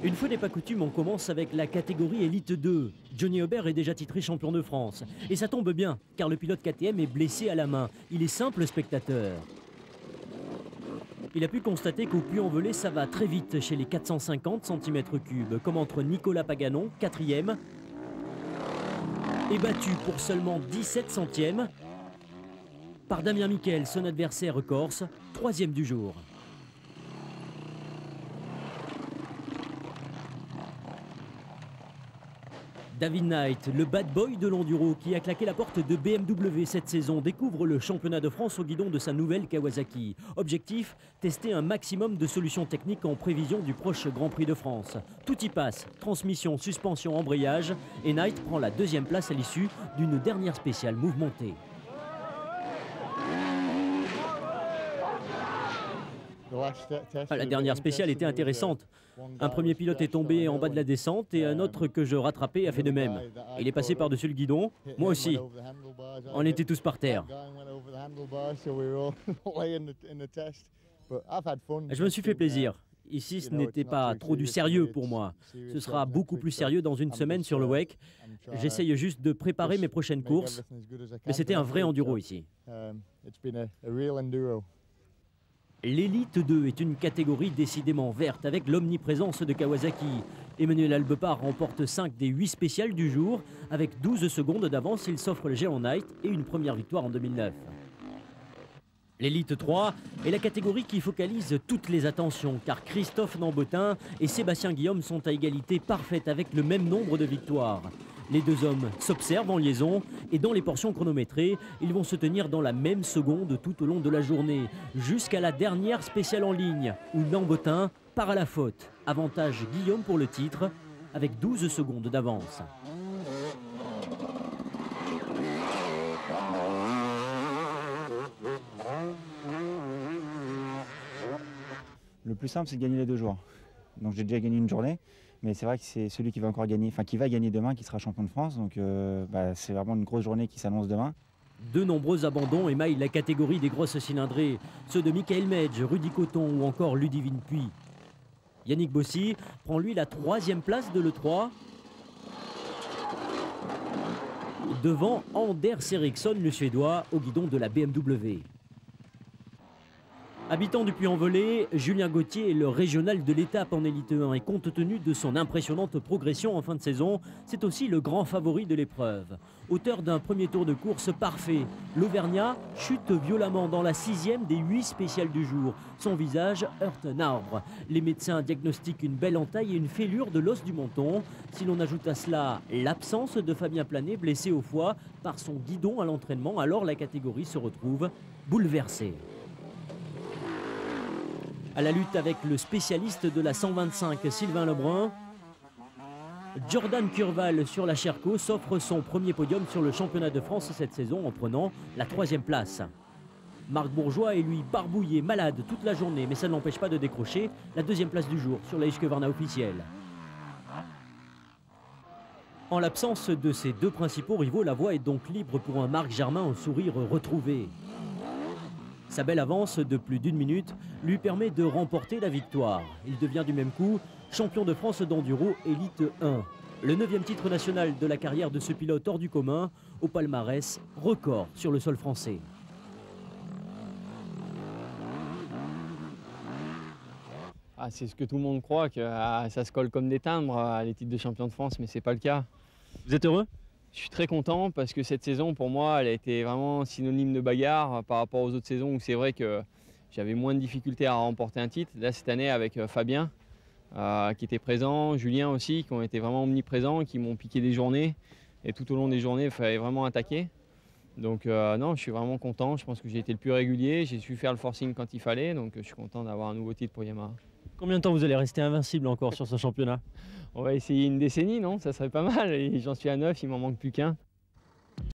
Une fois n'est pas coutume, on commence avec la catégorie Elite 2. Johnny Aubert est déjà titré champion de France. Et ça tombe bien, car le pilote KTM est blessé à la main. Il est simple spectateur. Il a pu constater qu'au Puy-en-Velay, ça va très vite chez les 450 cm3, comme entre Nicolas Paganon, 4e, et battu pour seulement 17 centièmes par Damien Miquel, son adversaire corse, 3e du jour. David Knight, le bad boy de l'enduro qui a claqué la porte de BMW cette saison, découvre le championnat de France au guidon de sa nouvelle Kawasaki. Objectif, tester un maximum de solutions techniques en prévision du proche Grand Prix de France. Tout y passe, transmission, suspension, embrayage, et Knight prend la 2e place à l'issue d'une dernière spéciale mouvementée. La dernière spéciale était intéressante. Un premier pilote est tombé en bas de la descente et un autre que je rattrapais a fait de même. Il est passé par-dessus le guidon, moi aussi. On était tous par terre. Je me suis fait plaisir. Ici, ce n'était pas trop du sérieux pour moi. Ce sera beaucoup plus sérieux dans une semaine sur le WEC. J'essaye juste de préparer mes prochaines courses. Mais c'était un vrai enduro ici. L'élite 2 est une catégorie décidément verte avec l'omniprésence de Kawasaki. Emmanuel Albepard remporte 5 des 8 spéciales du jour. Avec 12 secondes d'avance, il s'offre le géant Knight et une première victoire en 2009. L'élite 3 est la catégorie qui focalise toutes les attentions car Christophe Nambotin et Sébastien Guillaume sont à égalité parfaite avec le même nombre de victoires. Les deux hommes s'observent en liaison et dans les portions chronométrées, ils vont se tenir dans la même seconde tout au long de la journée, jusqu'à la dernière spéciale en ligne, où Nambotin part à la faute. Avantage Guillaume pour le titre, avec 12 secondes d'avance. Le plus simple, c'est de gagner les 2 jours. Donc j'ai déjà gagné une journée. Mais c'est vrai que c'est celui qui va encore gagner, enfin qui va gagner demain, qui sera champion de France. Donc c'est vraiment une grosse journée qui s'annonce demain. De nombreux abandons émaillent la catégorie des grosses cylindrées. Ceux de Michael Medge, Rudy Coton ou encore Ludivine Puy. Yannick Bossy prend lui la 3e place de l'E3. Devant Anders Eriksson, le Suédois, au guidon de la BMW. Habitant du Puy-en-Velay, Julien Gauthier est le régional de l'étape en élite 1 et compte tenu de son impressionnante progression en fin de saison, c'est aussi le grand favori de l'épreuve. Auteur d'un premier tour de course parfait, l'Auvergnat chute violemment dans la 6e des 8 spéciales du jour. Son visage heurte un arbre. Les médecins diagnostiquent une belle entaille et une fêlure de l'os du menton. Si l'on ajoute à cela l'absence de Fabien Planet, blessé au foie par son guidon à l'entraînement, alors la catégorie se retrouve bouleversée. À la lutte avec le spécialiste de la 125, Sylvain Lebrun, Jordan Curval sur la Sherco s'offre son premier podium sur le championnat de France cette saison en prenant la 3e place. Marc Bourgeois est lui barbouillé, malade toute la journée, mais ça ne l'empêche pas de décrocher la 2e place du jour sur la Husqvarna officielle. En l'absence de ses 2 principaux rivaux, la voie est donc libre pour un Marc Germain au sourire retrouvé. Sa belle avance de plus d'1 minute lui permet de remporter la victoire. Il devient du même coup champion de France d'enduro élite 1. Le 9e titre national de la carrière de ce pilote hors du commun, au palmarès record sur le sol français. C'est ce que tout le monde croit, que ça se colle comme des timbres, les titres de champion de France, mais c'est pas le cas. Vous êtes heureux ? Je suis très content parce que cette saison, pour moi, elle a été vraiment synonyme de bagarre par rapport aux autres saisons où c'est vrai que j'avais moins de difficultés à remporter un titre. Là, cette année, avec Fabien, qui était présent, Julien aussi, qui ont été vraiment omniprésents, qui m'ont piqué des journées. Et tout au long des journées, il fallait vraiment attaquer. Donc non, je suis vraiment content. Je pense que j'ai été le plus régulier. J'ai su faire le forcing quand il fallait. Donc je suis content d'avoir un nouveau titre pour Yamaha. Combien de temps vous allez rester invincible encore sur ce championnat? On va essayer une décennie, non? Ça serait pas mal. J'en suis à 9, il m'en manque plus qu'un.